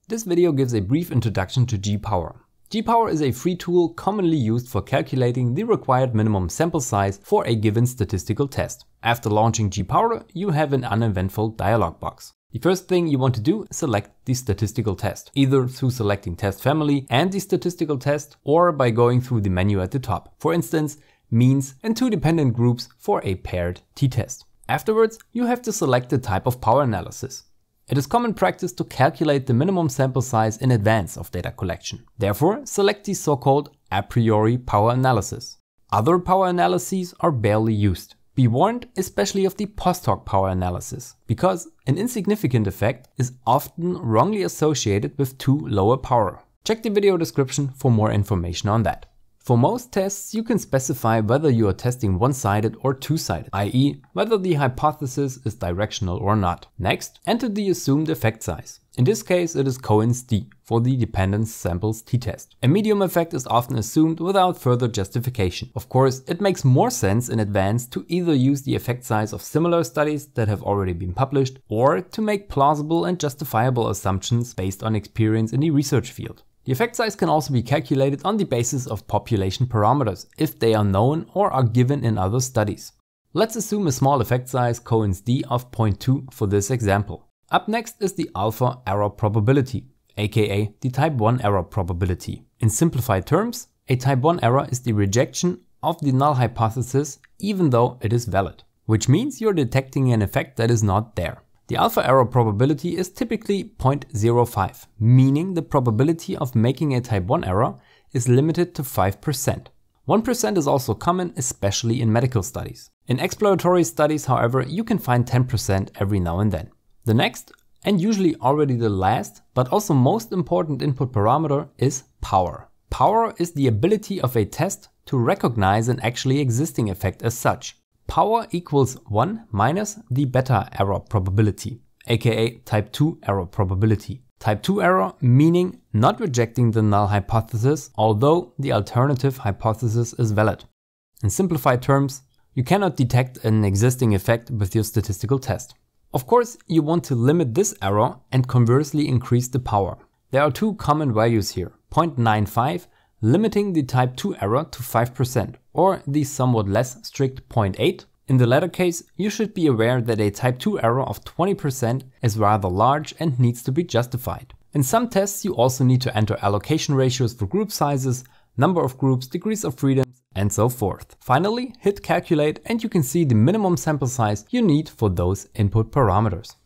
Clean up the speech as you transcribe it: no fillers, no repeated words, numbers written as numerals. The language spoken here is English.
This video gives a brief introduction to G-Power. G-Power is a free tool commonly used for calculating the required minimum sample size for a given statistical test. After launching G-Power, you have an uneventful dialog box. The first thing you want to do is select the statistical test, either through selecting test family and the statistical test, or by going through the menu at the top. For instance, means and two dependent groups for a paired t-test. Afterwards, you have to select the type of power analysis. It is common practice to calculate the minimum sample size in advance of data collection. Therefore, select the so-called a priori power analysis. Other power analyses are barely used. Be warned especially of the post-hoc power analysis, because an insignificant effect is often wrongly associated with too low a power. Check the video description for more information on that. For most tests, you can specify whether you are testing one-sided or two-sided, i.e. whether the hypothesis is directional or not. Next, enter the assumed effect size. In this case, it is coinc d for the dependence samples t-test. A medium effect is often assumed without further justification. Of course, it makes more sense in advance to either use the effect size of similar studies that have already been published, or to make plausible and justifiable assumptions based on experience in the research field. The effect size can also be calculated on the basis of population parameters, if they are known or are given in other studies. Let's assume a small effect size coinc d of 0.2 for this example. Up next is the alpha error probability, aka the type 1 error probability. In simplified terms, a type 1 error is the rejection of the null hypothesis even though it is valid, which means you're detecting an effect that is not there. The alpha error probability is typically 0.05, meaning the probability of making a type 1 error is limited to 5%. 1% is also common, especially in medical studies. In exploratory studies, however, you can find 10% every now and then. The next, and usually already the last, but also most important input parameter is power. Power is the ability of a test to recognize an actually existing effect as such. Power equals 1 minus the beta error probability, aka type 2 error probability. Type 2 error meaning not rejecting the null hypothesis, although the alternative hypothesis is valid. In simplified terms, you cannot detect an existing effect with your statistical test. Of course, you want to limit this error and conversely increase the power. There are two common values here, 0.95 limiting the type 2 error to 5%, or the somewhat less strict 0.8. In the latter case, you should be aware that a type 2 error of 20% is rather large and needs to be justified. In some tests, you also need to enter allocation ratios for group sizes, number of groups, degrees of freedom, and so forth. Finally, hit calculate and you can see the minimum sample size you need for those input parameters.